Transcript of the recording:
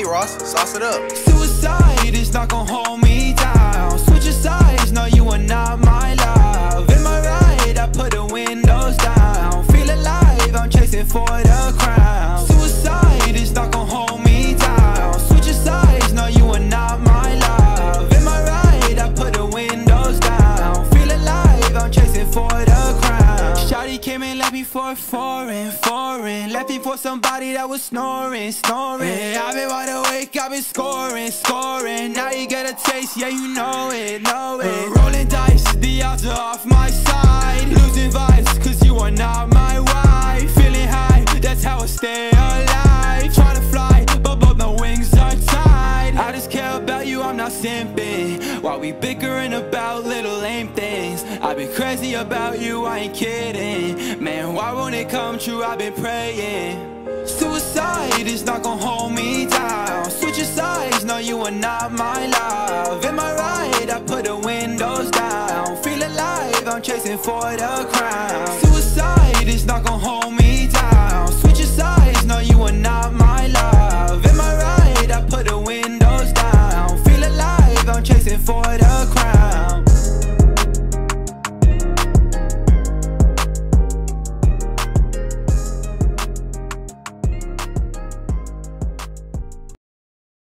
Ross, sauce it up. Suicide is not gon' hold me down. Switching sides, no, you are not my love. In my ride, I put the windows down. Feel alive, I'm chasing for the crown. Suicide is not gon' hold me down. Switching sides, no, you are not my love. In my ride, I put the windows down. Feel alive, I'm chasing for the crown. Shawty came and left me for a foreign. Left me for somebody that was snoring. Yeah, I've been wide awake, I've been scoring. Now you get a taste, yeah, you know it. Rolling dice, the odds are off my side. Losing vibes, cause you are not my wife. Feeling high, that's how I stay alive. Trying to fly, but both my wings are tied. I just care about you, I'm not simping. While we bickering about little lame things, I've been crazy about you, I ain't kidding. Man, why won't it come true, I've been praying. Suicide is not gon' hold me down. Switching sides, no, you are not my love. In my ride, I put the windows down. Feel alive, I'm chasing for the crown. Suicide is not gon' hold me down. Switching sides, no, you are not my love. In my ride, I put the windows down. Feel alive, I'm chasing for the crown.